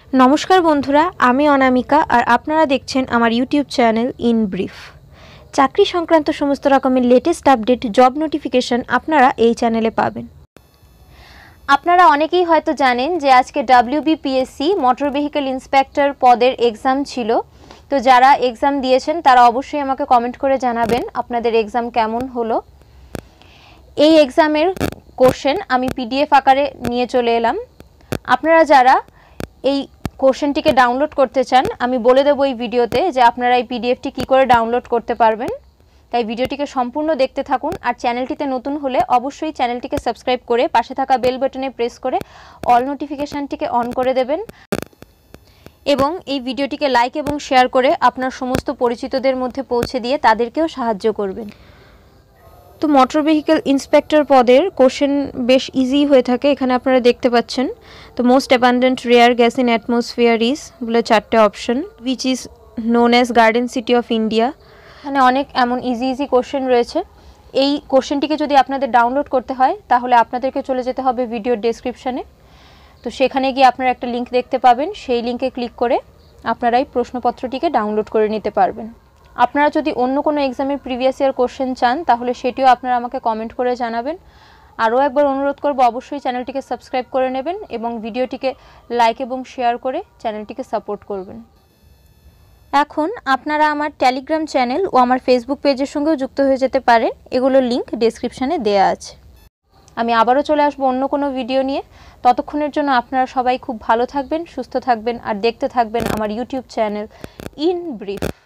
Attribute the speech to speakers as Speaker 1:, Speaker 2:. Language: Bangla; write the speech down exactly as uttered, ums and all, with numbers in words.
Speaker 1: नमस्कार बंधुरा आमी अनामिका और आपनारा देखछेन आमार यूट्यूब चैनल इन ब्रिफ। चाकरी संक्रांत समस्त रकमेर लेटेस्ट आपडेट जब नोटिफिकेशन आपनारा एई चैनेले पाबेन।
Speaker 2: আপনারা অনেকেই হয়তো জানেন যে আজকে ডব্লিউবিপিএসসি মোটর ভেহিকল ইন্সপেক্টর পদের এক্সাম ছিল। তো যারা এক্সাম দিয়েছেন তারা অবশ্যই আমাকে কমেন্ট করে জানাবেন আপনাদের এক্সাম কেমন হলো। এই এক্সামের কোশ্চেন আমি পিডিএফ আকারে নিয়ে চলে এলাম। আপনারা যারা এই কোশ্চেনটিকে ডাউনলোড করতে চান আমি বলে দেব এই ভিডিওতে যে আপনারা এই পিডিএফটি কি করে ডাউনলোড করতে পারবেন। তাই ভিডিওটিকে সম্পূর্ণ দেখতে থাকুন আর চ্যানেলটিতে নতুন হলে অবশ্যই চ্যানেলটিকে সাবস্ক্রাইব করে পাশে থাকা বেল বাটনে প্রেস করে অল নোটিফিকেশনটিকে অন করে দেবেন এবং এই ভিডিওটিকে লাইক এবং শেয়ার করে আপনার সমস্ত পরিচিতদের মধ্যে পৌঁছে দিয়ে তাদেরকেও সাহায্য করবেন।
Speaker 1: তো মোটর ভেহিকল ইন্সপেক্টর পদের কোশ্চেন বেশ ইজি হয়ে থাকে, এখানে আপনারা দেখতে পাচ্ছেন। তো most abundant rare gas in atmosphere is বলে চারটে option, which is known as garden city of India.
Speaker 2: এখানে অনেক এমন ইজি ইজি কোশ্চেন রয়েছে। এই কোশ্চেনটিকে যদি আপনাদের ডাউনলোড করতে হয় তাহলে আপনাদেরকে চলে যেতে হবে ভিডিওর ডেসক্রিপশানে। তো সেখানে গিয়ে আপনারা একটা লিঙ্ক দেখতে পাবেন, সেই লিঙ্কে ক্লিক করে আপনারা এই প্রশ্নপত্রটিকে ডাউনলোড করে নিতে পারবেন। আপনারা যদি অন্য কোনো এক্সামের প্রিভিয়াস ইয়ার কোশ্চেন চান তাহলে সেটিও আপনারা আমাকে কমেন্ট করে জানাবেন। আরও একবার অনুরোধ করব অবশ্যই চ্যানেলটিকে সাবস্ক্রাইব করে নেবেন এবং ভিডিওটিকে লাইক এবং শেয়ার করে চ্যানেলটিকে সাপোর্ট করবেন। এখন আপনারা আমার টেলিগ্রাম চ্যানেল ও আমার ফেসবুক পেজের সঙ্গেও যুক্ত হয়ে যেতে পারেন, এগুলোর লিঙ্ক ডেসক্রিপশানে দেওয়া আছে। আমি আবারও চলে আসবো অন্য কোনো ভিডিও নিয়ে। ততক্ষণের জন্য আপনারা সবাই খুব ভালো থাকবেন, সুস্থ থাকবেন আর দেখতে থাকবেন আমার ইউটিউব চ্যানেল ইন ব্রিফ।